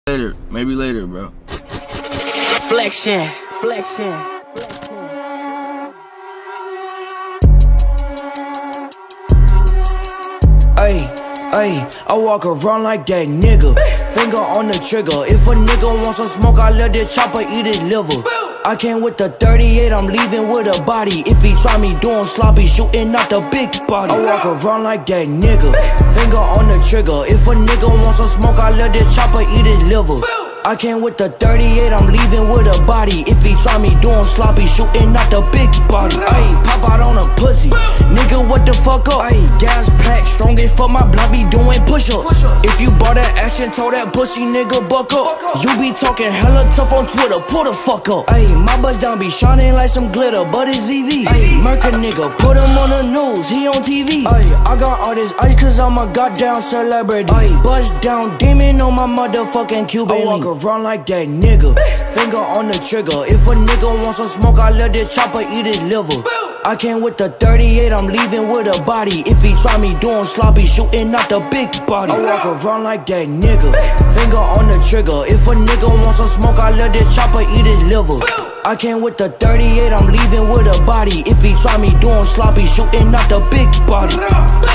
Later, maybe later, bro. Flexion. Ay, I walk around like that nigga. Finger on the trigger. If a nigga wants some smoke, I let the chopper eat his liver. I came with the 38, I'm leaving with a body. If he try me doing sloppy, shooting out the big body. I walk around like that nigga. Finger on the trigger. If a nigga wants some smoke, I let the chopper eat his liver. I came with the 38, I'm leaving with a body. If he try me doing sloppy, shooting out the big body. Ayy, pop out on a pussy. Nigga, what the fuck up? Ayy, gas pack, strong as fuck, my block be doing push-ups. If you bought that action, told that pussy nigga buck up. You be talking hella tough on Twitter, pull the fuck up. Ayy, my bust down be shining like some glitter, but it's VV. Ayy, murk a nigga, put him on the news, he on TV. Ayy, I got all this ice cause I'm a goddamn celebrity. Ayy, bust down demon on my motherfucking Cuban link. Run like that nigga. Finger on the trigger. If a nigga wants some smoke, I let the chopper eat his liver. I came with the 38, I'm leaving with a body. If he try me doing sloppy, shooting out the big body. I walk around like that nigga. Finger on the trigger. If a nigga wants some smoke, I let the chopper eat his liver. I came with the 38, I'm leaving with a body. If he try me doing sloppy, shooting out the big body.